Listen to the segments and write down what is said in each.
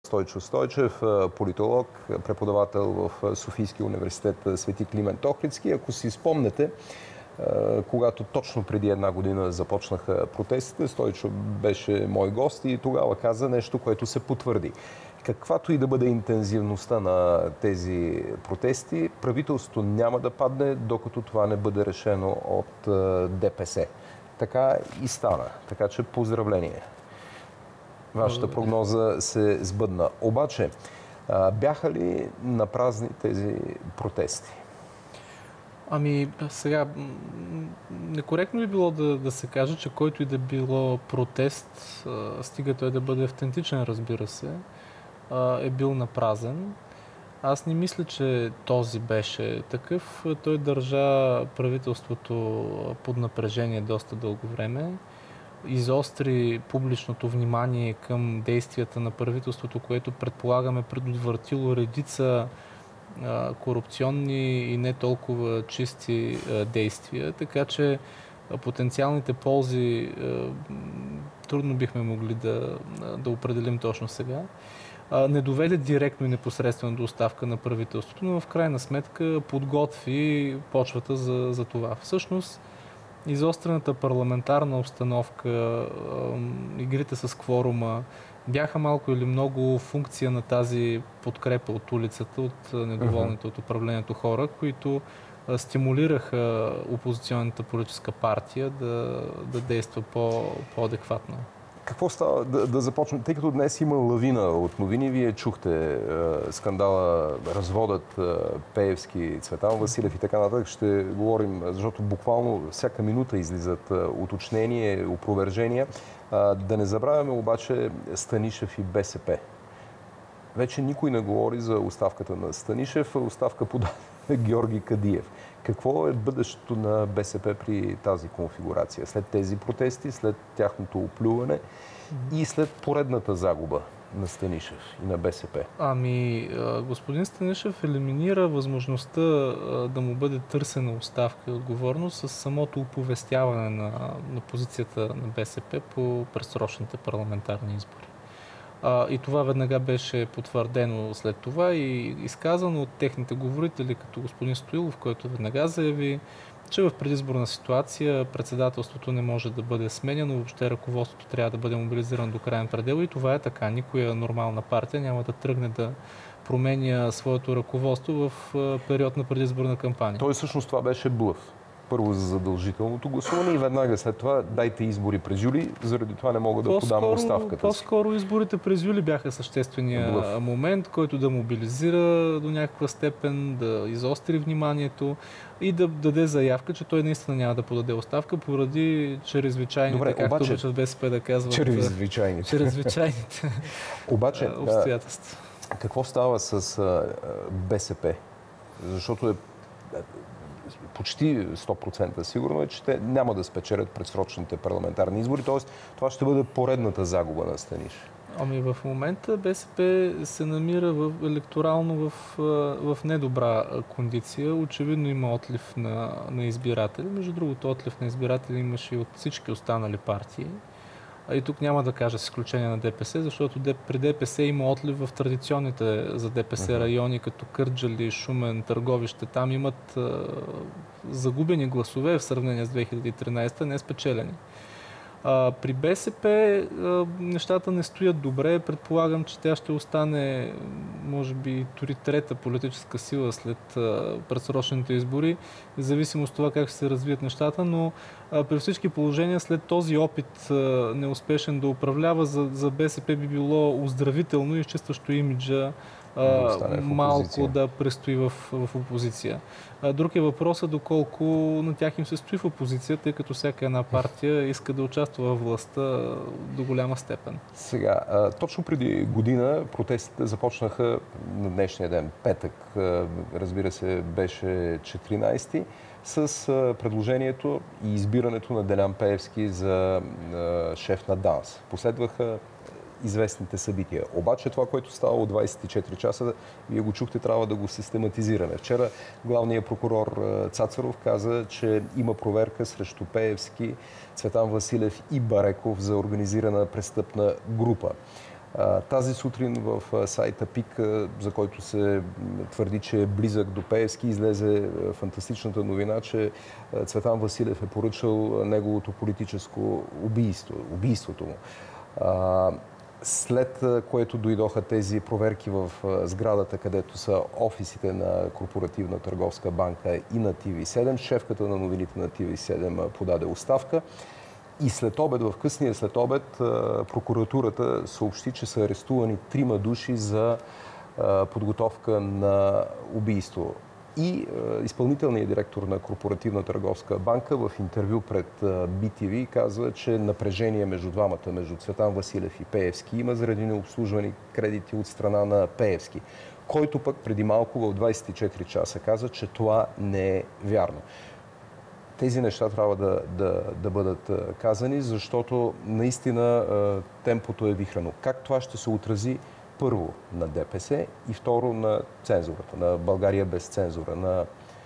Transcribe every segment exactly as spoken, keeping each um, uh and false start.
Стойчо Стойчев, политолог, преподавател в Софийския университет Свети Климент Охридски. Ако си спомнете, когато точно преди една година започнаха протестите, Стойчо беше мой гост и тогава каза нещо, което се потвърди. Каквато и да бъде интензивността на тези протести, правителството няма да падне, докато това не бъде решено от ДПС. Така и стана. Така че поздравление. Вашата прогноза се сбъдна. Обаче, бяха ли напразни тези протести? Ами, сега, некоректно би било да, да се каже, че който и да било протест, стига той да бъде автентичен, разбира се, е бил напразен. Аз не мисля, че този беше такъв. Той държа правителството под напрежение доста дълго време. Изостри публичното внимание към действията на правителството, което предполагаме предотвратило редица а, корупционни и не толкова чисти а, действия, така че а, потенциалните ползи а, трудно бихме могли да, да определим точно сега. А, не доведе директно и непосредствено до оставка на правителството, но в крайна сметка подготви почвата за, за това. Всъщност, изострената парламентарна обстановка, игрите с кворума бяха малко или много функция на тази подкрепа от улицата, от недоволните от управлението хора, които стимулираха опозиционната политическа партия да, да действа по, по-адекватно. Какво става? Да, да започнем. Тъй като днес има лавина от новини, вие чухте е, скандала, разводът е, Пеевски, Цветан Василев и така нататък. Ще говорим, защото буквално всяка минута излизат е, уточнения, опровержения. Е, да не забравяме обаче Станишев и БСП. Вече никой не говори за оставката на Станишев, оставка подаде Георги Кадиев. Какво е бъдещето на БСП при тази конфигурация? След тези протести, след тяхното оплюване и след поредната загуба на Станишев и на БСП? Ами, господин Станишев елиминира възможността да му бъде търсена оставка и отговорност с самото оповестяване на, на позицията на БСП по предсрочните парламентарни избори. А, и това веднага беше потвърдено след това и изказано от техните говорители, като господин Стоилов, който веднага заяви, че в предизборна ситуация председателството не може да бъде сменяно, въобще ръководството трябва да бъде мобилизирано до крайен предел и това е така. Никоя нормална партия няма да тръгне да променя своето ръководство в период на предизборна кампания. Той всъщност това беше блъф. Първо за задължителното гласуване и веднага след това дайте избори през юли, заради това не мога да подам оставката си. По-скоро изборите през юли бяха съществения Блъв. момент, който да мобилизира до някаква степен, да изостри вниманието и да даде заявка, че той наистина няма да подаде оставка поради чрезвичайните, Добре, както обаче, обичат БСП да казват, чрезвичайните, чрезвичайните обаче, обстоятелства. Какво става с а, БСП? Защото е почти сто процента сигурно е, че те няма да спечелят предсрочните парламентарни избори, т.е. това ще бъде поредната загуба на Станишев. Ами в момента БСП се намира в, електорално в, в недобра кондиция. Очевидно има отлив на, на избиратели. Между другото, отлив на избиратели имаше и от всички останали партии. А и тук няма да кажа с изключение на ДПС, защото при ДПС има отлив в традиционните за ДПС райони, като Кърджали, Шумен, Търговище. Там имат а, загубени гласове в сравнение с две хиляди и тринадесета, не спечелени. А, при БСП а, нещата не стоят добре. Предполагам, че тя ще остане, може би, дори трета политическа сила след а, предсрочните избори, в зависимост от това как ще се развият нещата, но а, при всички положения след този опит а, неуспешен да управлява, за, за БСП би било оздравително и изчистващо имиджа да малко да престои в, в опозиция. Друг е въпросът доколко на тях им се стои в опозиция, тъй като всяка една партия иска да участва във властта до голяма степен. Сега, точно преди година протестите започнаха на днешния ден, петък, разбира се, беше четиринадесети, с предложението и избирането на Делян Пеевски за шеф на ДАНС. Последваха известните събития. Обаче това, което става от двадесет и четири часа, вие го чухте, трябва да го систематизираме. Вчера главният прокурор Цацаров каза, че има проверка срещу Пеевски, Цветан Василев и Бареков за организирана престъпна група. Тази сутрин в сайта ПИК, за който се твърди, че е близък до Пеевски, излезе фантастичната новина, че Цветан Василев е поръчал неговото политическо убийство, убийството му. След което дойдоха тези проверки в сградата, където са офисите на Корпоративна търговска банка и на Ти Ви седем, шефката на новините на Ти Ви седем подаде оставка. И след обед, в късния след обед, прокуратурата съобщи, че са арестувани трима души за подготовка на убийство. И изпълнителният директор на Корпоративна търговска банка в интервю пред Би Ти Ви казва, че напрежение между двамата, между Цветан Василев и Пеевски, има заради необслужвани кредити от страна на Пеевски, който пък преди малко в двадесет и четири часа каза, че това не е вярно. Тези неща трябва да, да, да бъдат казани, защото наистина темпото е вихрено. Как това ще се отрази първо на Де Пе Се и второ на цензурата, на България без цензура, на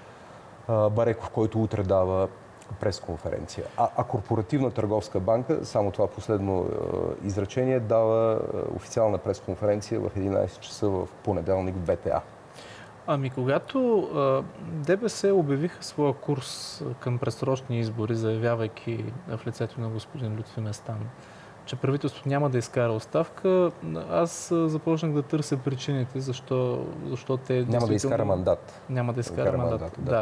Бареков, който утре дава пресконференция. А, а Корпоративна търговска банка, само това последно е, изречение, дава официална пресконференция в единадесет часа в понеделник в Б Т А. Ами, когато Де Пе Се обявиха своя курс към предсрочни избори, заявявайки в лицето на господин Лютви Местан, че правителството няма да изкара оставка, аз започнах да търся причините, защо, защо те... Няма да изкара мандат. Няма да изкара мандат, мандат да. да.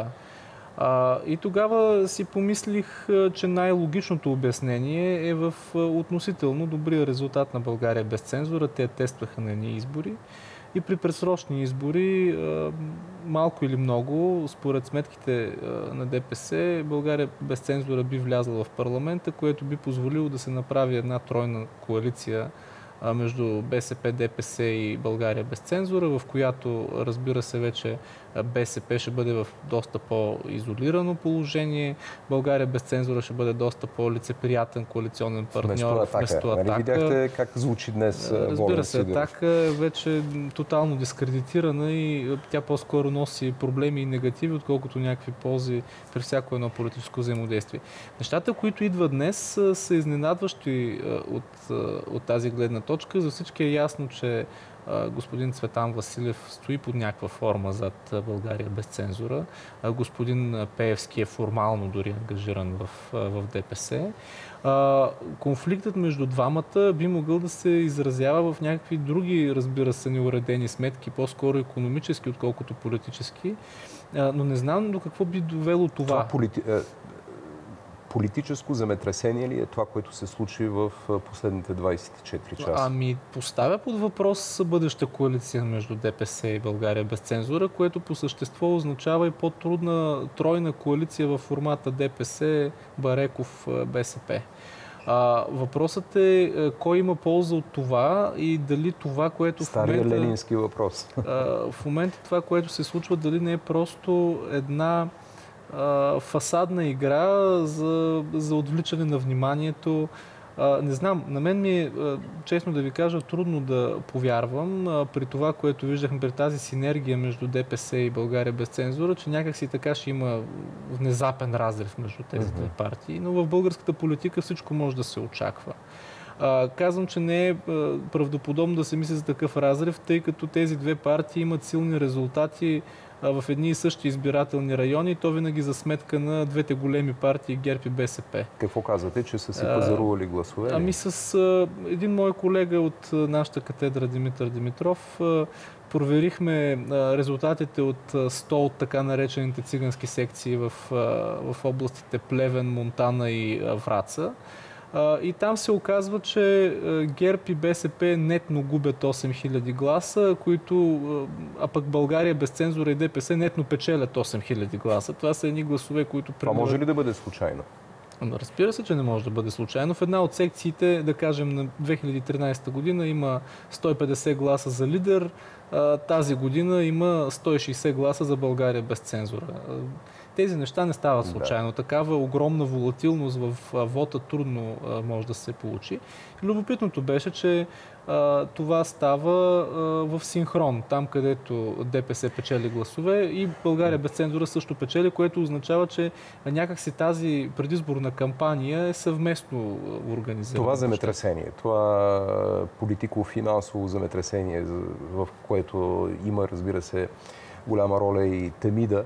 А, и тогава си помислих, че най-логичното обяснение е в относително добрия резултат на България без цензура. Те тестваха на едни избори. И при предсрочни избори, малко или много, според сметките на Де Пе Се, България без цензура би влязла в парламента, което би позволило да се направи една тройна коалиция между Бе Се Пе, Де Пе Се и България без цензура, в която, разбира се, вече Бе Се Пе ще бъде в доста по-изолирано положение. България без цензура ще бъде доста по-лицеприятен коалиционен партньор вместо Атака. Нали видяхте как звучи днес? Разбира се, Атака е вече тотално дискредитирана и тя по-скоро носи проблеми и негативи, отколкото някакви ползи при всяко едно политическо взаимодействие. Нещата, които идват днес, са изненадващи от, от тази гледна точка. За всички е ясно, че господин Цветан Василев стои под някаква форма зад България без цензура. Господин Пеевски е формално дори ангажиран в, в Де Пе Се. Конфликтът между двамата би могъл да се изразява в някакви други, разбира се, неуредени сметки, по-скоро икономически, отколкото политически. Но не знам до какво би довело това. това полити... Политическо земетресение ли е това, което се случи в последните двадесет и четири часа? Ами, поставя под въпрос бъдеща коалиция между Де Пе Се и България без цензура, което по същество означава и по-трудна тройна коалиция в формата Де Пе Се, Бареков, Бе Се Пе. А, въпросът е кой има полза от това и дали това, което Стария в момента... ленински въпрос. А, в момента това, което се случва, дали не е просто една фасадна игра за, за отвличане на вниманието. А, не знам, на мен ми е, честно да ви кажа, трудно да повярвам а, при това, което виждахме, при тази синергия между Де Пе Се и България без цензура, че някакси така ще има внезапен разрив между тези две партии. Но в българската политика всичко може да се очаква. А, казвам, че не е правдоподобно да се мисли за такъв разрив, тъй като тези две партии имат силни резултати в едни и същи избирателни райони, то винаги за сметка на двете големи партии ГЕРБ и Бе Се Пе. Какво казвате, че са си пазарували гласове? Ами с а, един мой колега от нашата катедра, Димитър Димитров, а, проверихме а, резултатите от сто от така наречените цигански секции в, а, в областите Плевен, Монтана и а, Враца. И там се оказва, че ГЕРБ и Бе Се Пе нетно губят осем хиляди гласа, които, а пък България без цензура и Де Пе Се нетно печелят осем хиляди гласа. Това са едни гласове, които... Това може ли да бъде случайно? Разбира се, че не може да бъде случайно. В една от секциите, да кажем, на две хиляди и тринадесета година има сто и петдесет гласа за лидер, тази година има сто и шейсет гласа за България без цензура. Тези неща не стават случайно. Да. Такава огромна волатилност в вота трудно може да се получи. Любопитното беше, че това става в синхрон, там където ДПС печели гласове и България без цензура също печели, което означава, че някакси тази предизборна кампания е съвместно организирана. Това земетресение, това политико-финансово земетресение, в което има, разбира се, голяма роля и Темида,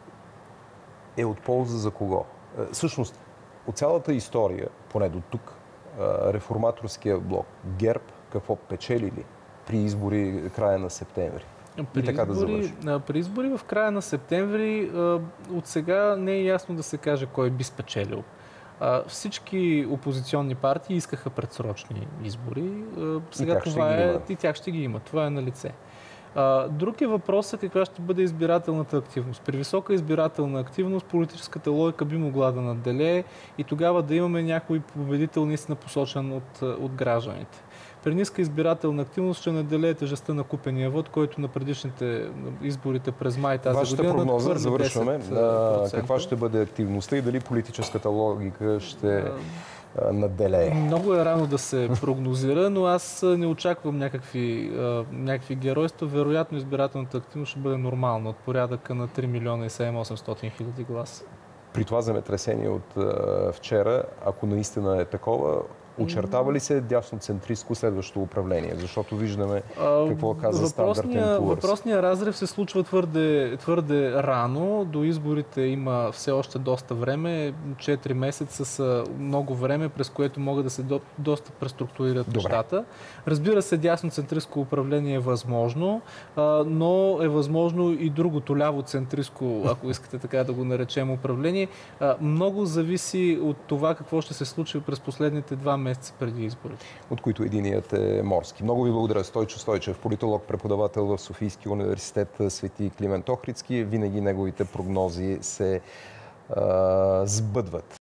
е от полза за кого? Всъщност, от цялата история, поне до тук, реформаторския блок, ГЕРБ, какво печелили при избори края на септември? При, и така избори, да при избори в края на септември от сега не е ясно да се каже кой би спечелил. Всички опозиционни партии искаха предсрочни избори. Сега и това е, и тях ще ги има. Това е на лице. Друг е въпросът каква ще бъде избирателната активност. При висока избирателна активност политическата логика би могла да надделее и тогава да имаме някой победител наистина посочен от, от гражданите. При ниска избирателна активност ще наделее тежестта на купения вод, който на предишните изборите през май тази Вашата година прогноза, завършваме. десет процента. Каква ще бъде активността и дали политическата логика ще надделее? Много е рано да се прогнозира, но аз не очаквам някакви, някакви геройства. Вероятно избирателната активност ще бъде нормална, от порядъка на три милиона и седемстотин хиляди гласа. При това земетресение от вчера, ако наистина е такова, очертава ли се дясноцентристко следващото управление? Защото виждаме какво каза Standard енд Poor's. Въпросният разрив се случва твърде, твърде рано. До изборите има все още доста време. четири месеца са много време, през което могат да се до, доста преструктурират нещата. Разбира се, дясноцентристко управление е възможно, но е възможно и другото лявоцентристко, ако искате така да го наречем, управление. Много зависи от това какво ще се случи през последните два месеца преди изборите. От които единият е морски. Много ви благодаря, Стойчо Стойчев, политолог, преподавател в Софийския университет Свети Климент Охридски. Винаги неговите прогнози се а, сбъдват.